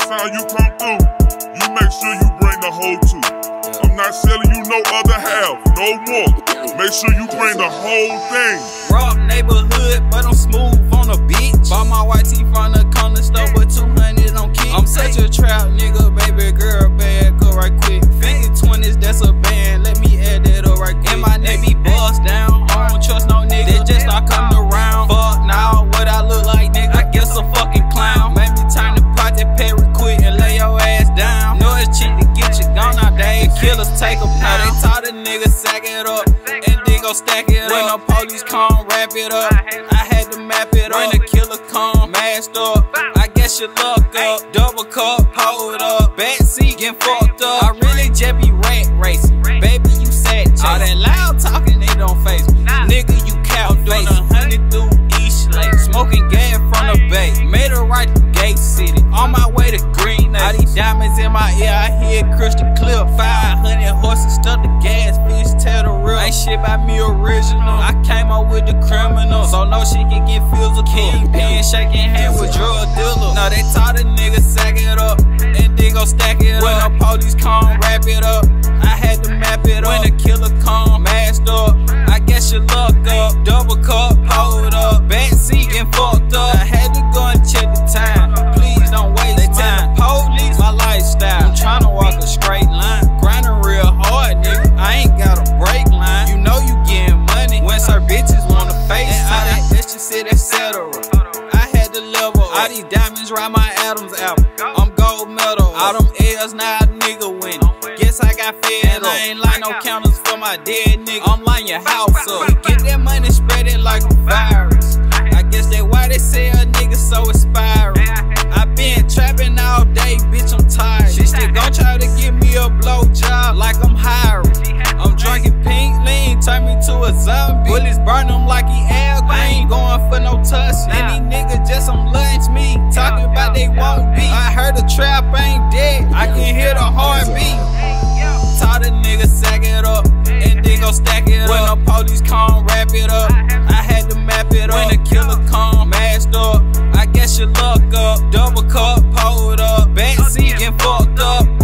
time you come through, you make sure you bring the whole two. I'm not selling you no other half, no more. Make sure you bring the whole thing. Rock neighborhood, but I'm smooth on a bitch. Bought my white tee from the corner store, but 200 on kick. I'm such a trap nigga, baby girl, bad, go right quick. 50-20s, that's a band, let me add that up right quick. And my name be bust down, I don't trust no nigga, they just start coming around. Fuck now, what I look like, nigga, I guess a fucking clown. Made me turn the pot that Perry quick and lay your ass down. Know it's cheap to get you gone nowadays, killers take a pound. They taught a nigga sack it up, and then go stack it up. When the police come, wrap it up, I had to map it up. When the killer come, masked up, I guess you luck up. Double cup, hold up, backseat getting fucked up. I really just be rat racing, baby you sad chasing. All that loud talking, they don't face me. Nigga, you cow face. 100 through East Lake, smoking gas from the bay. Made a right to Gate City, on my way to Green Acres. All these diamonds in my ear, I hear crystal clear. 500 horses stuck the gas, fish tell the real. Ain't shit by me original, I came up with the criminal, so no shit can get physical. Kingpin shaking hands with drug dealer. Now they taught a nigga sack it up, and then go stack it up. When the police come, wrap it up, I had to map it up. When the killer come, masked up, I guess you luck up. Double cup, hold up, backseat getting fucked up. I had to go and check the time, please don't waste time. Police, my lifestyle, I'm tryna walk a straight line. Grinding real hard, nigga, I ain't got a break line. You know you getting money when some bitches wanna face time. That you said, etc. I had to level up. All these diamonds ride my Adams apple, I'm gold medal. All them L's now a nigga winning. Guess I got fed up. I ain't like no counters for my dead nigga, I'm lining your house up. Get that money, spread it like a virus. I guess that's why they say a nigga so inspiring. I been trapping all day, bitch, I'm tired. She still gon' try to give me a blow job like I'm hiring. I'm drinking pink lean, turn me to a zombie. Bullets burn him like he Al Green. I ain't going for no touch. And these niggas just some lunch me, talking about they won't be. I heard the trap ain't dead, I can hear the heartbeat. Taught a nigga sack it up, and then go stack it up. When the police come, wrap it up, I had to map it up. When the killer come, masked up, I guess you luck up. Double cup, hold up, backseat getting fucked up.